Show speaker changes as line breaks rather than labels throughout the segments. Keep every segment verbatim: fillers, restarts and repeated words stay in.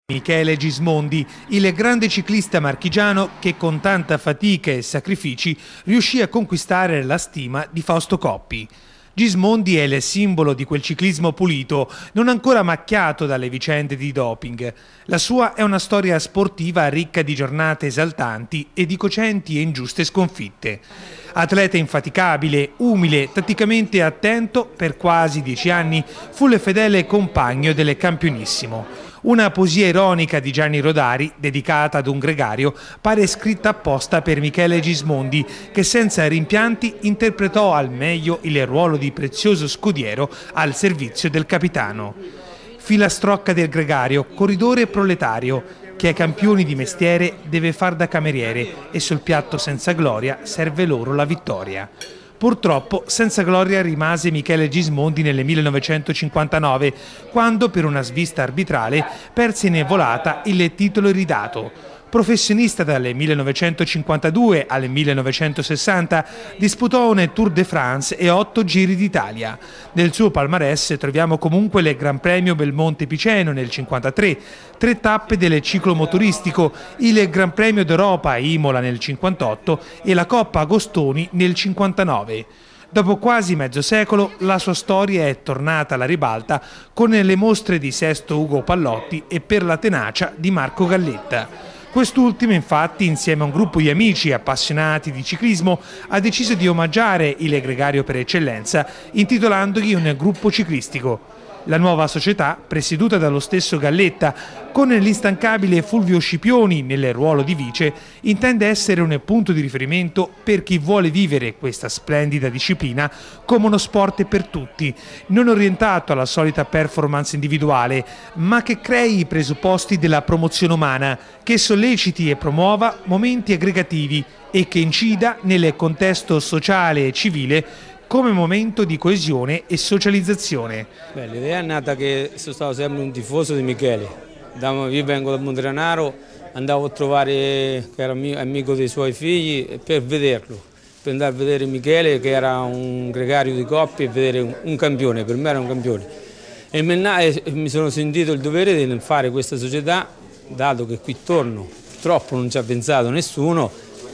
Michele Gismondi, il grande ciclista marchigiano che con tanta fatica e sacrifici riuscì a conquistare la stima di Fausto Coppi. Gismondi è il simbolo di quel ciclismo pulito, non ancora macchiato dalle vicende di doping. La sua è una storia sportiva ricca di giornate esaltanti e di cocenti e ingiuste sconfitte. Atleta infaticabile, umile, tatticamente attento, per quasi dieci anni fu il fedele compagno del campionissimo. Una poesia ironica di Gianni Rodari, dedicata ad un gregario, pare scritta apposta per Michele Gismondi, che senza rimpianti interpretò al meglio il ruolo di prezioso scudiero al servizio del capitano. Filastrocca del gregario, corridore proletario, che ai campioni di mestiere deve far da cameriere e sul piatto senza gloria serve loro la vittoria. Purtroppo senza gloria rimase Michele Gismondi nel millenovecentocinquantanove, quando per una svista arbitrale perse in volata il titolo iridato. Professionista dal millenovecentocinquantadue al millenovecentosessanta, disputò un Tour de France e otto Giri d'Italia. Nel suo palmarès troviamo comunque il Gran Premio Belmonte Piceno nel cinquantatré, tre tappe del ciclomotoristico, il Gran Premio d'Europa a Imola nel cinquantotto e la Coppa Agostoni nel cinquantanove. Dopo quasi mezzo secolo la sua storia è tornata alla ribalta con le mostre di Sesto Ugo Pallotti e per la tenacia di Marco Galletta. Quest'ultimo, infatti, insieme a un gruppo di amici appassionati di ciclismo, ha deciso di omaggiare il gregario per eccellenza, intitolandogli un gruppo ciclistico. La nuova società, presieduta dallo stesso Galletta, con l'instancabile Fulvio Scipioni nel ruolo di vice, intende essere un punto di riferimento per chi vuole vivere questa splendida disciplina come uno sport per tutti, non orientato alla solita performance individuale, ma che crei i presupposti della promozione umana, che solleciti e promuova momenti aggregativi e che incida nel contesto sociale e civile come momento di coesione e socializzazione.
L'idea è nata che sono stato sempre un tifoso di Michele. Io vengo da Monteranaro, andavo a trovare, che era amico dei suoi figli, per vederlo, per andare a vedere Michele, che era un gregario di Coppi, e vedere un, un campione, per me era un campione. E mi sono sentito il dovere di fare questa società, dato che qui torno, purtroppo non ci ha pensato nessuno,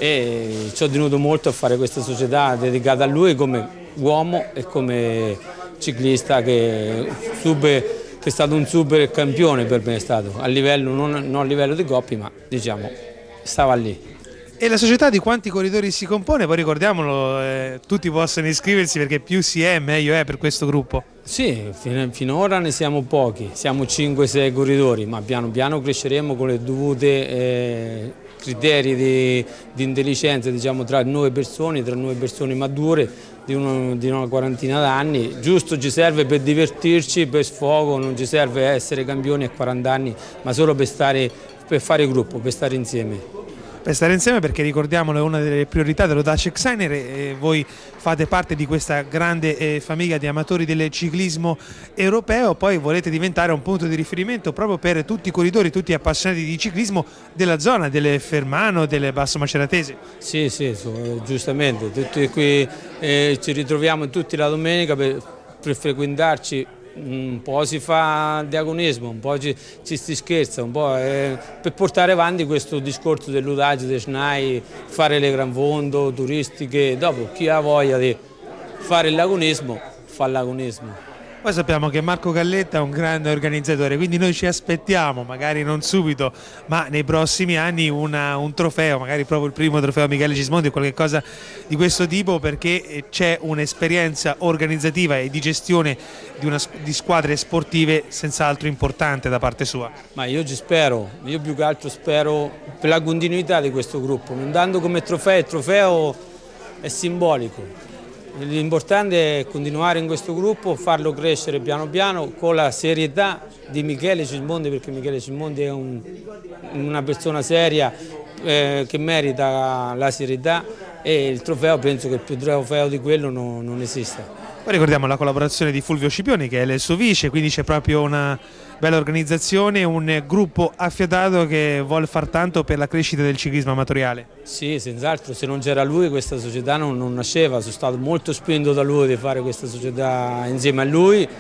e ci ho tenuto molto a fare questa società dedicata a lui come uomo e come ciclista, che, super, che è stato un super campione per me, è stato a livello, non, non a livello di Coppi, ma diciamo stava lì.
E la società di quanti corridori si compone? Poi ricordiamolo, eh, tutti possono iscriversi, perché più si è meglio è per questo gruppo.
Sì, finora ne siamo pochi, siamo cinque sei corridori, ma piano piano cresceremo con le dovute eh, criteri di, di intelligenza, diciamo, tra nuove persone, tra nuove persone mature di, uno, di una quarantina d'anni. Giusto, ci serve per divertirci, per sfogo, non ci serve essere campioni a quaranta anni, ma solo per, stare, per fare gruppo, per stare insieme.
Per stare insieme, perché ricordiamolo è una delle priorità dell'Audace Xainer, e voi fate parte di questa grande eh, famiglia di amatori del ciclismo europeo, poi volete diventare un punto di riferimento proprio per tutti i corridori, tutti gli appassionati di ciclismo della zona, del Fermano, del Basso Maceratese.
Sì, sì, giustamente, tutti qui eh, ci ritroviamo tutti la domenica per, per frequentarci. Un po' si fa diaconismo, un po' ci, ci si scherza, un po' eh, per portare avanti questo discorso dell'Audace, del S N A I, fare le gran fondo turistiche. Dopo chi ha voglia di fare il l'agonismo fa l'agonismo.
Poi sappiamo che Marco Galletta è un grande organizzatore, quindi noi ci aspettiamo, magari non subito, ma nei prossimi anni una, un trofeo, magari proprio il primo trofeo Michele Gismondi o qualche cosa di questo tipo, perché c'è un'esperienza organizzativa e di gestione di, una, di squadre sportive senz'altro importante da parte sua.
Ma io ci spero, io più che altro spero per la continuità di questo gruppo, non dando come trofeo, il trofeo è simbolico. L'importante è continuare in questo gruppo, farlo crescere piano piano con la serietà di Michele Gismondi, perché Michele Gismondi è un, una persona seria eh, che merita la serietà, e il trofeo, penso che più trofeo di quello non, non esista.
Poi ricordiamo la collaborazione di Fulvio Scipioni, che è il suo vice, quindi c'è proprio una bella organizzazione, un gruppo affiatato che vuole far tanto per la crescita del ciclismo amatoriale.
Sì, senz'altro, se non c'era lui questa società non, non nasceva, sono stato molto spinto da lui di fare questa società insieme a lui,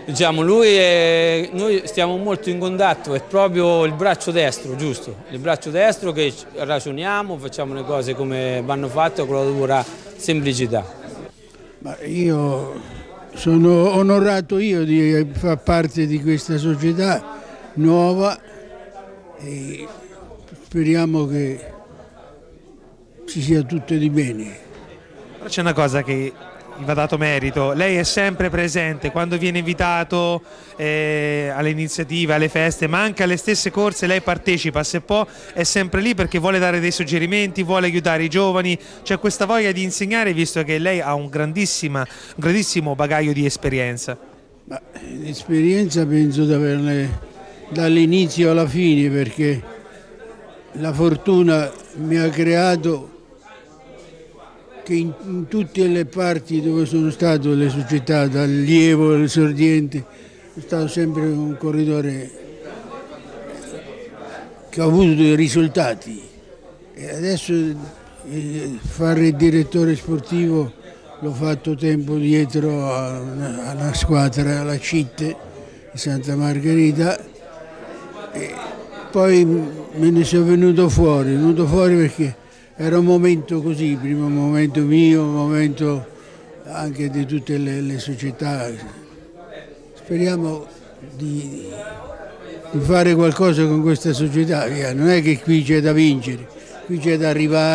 Diciamo, lui è, noi stiamo molto in contatto, è proprio il braccio destro, giusto? Il braccio destro che ragioniamo, facciamo le cose come vanno fatte con la dovuta semplicità.
Ma io sono onorato io di far parte di questa società nuova e speriamo che ci sia tutto di bene.
Però c'è una cosa che gli va dato merito, lei è sempre presente quando viene invitato eh, alle iniziative, alle feste, ma anche alle stesse corse lei partecipa, se può è sempre lì perché vuole dare dei suggerimenti, vuole aiutare i giovani, c'è questa voglia di insegnare visto che lei ha un, grandissima, un grandissimo bagaglio di esperienza.
L'esperienza penso di averne dall'inizio alla fine perché la fortuna mi ha creato che in, in tutte le parti dove sono stato, le società, dal Lievo al Sordiente, è stato sempre un corridore che ha avuto dei risultati. E adesso eh, fare il direttore sportivo l'ho fatto tempo dietro a una, a una squadra, alla Citte di Santa Margherita, e poi me ne sono venuto fuori, venuto fuori perché era un momento così, primo momento mio, un momento anche di tutte le, le società. Speriamo di, di fare qualcosa con questa società, non è che qui c'è da vincere, qui c'è da arrivare.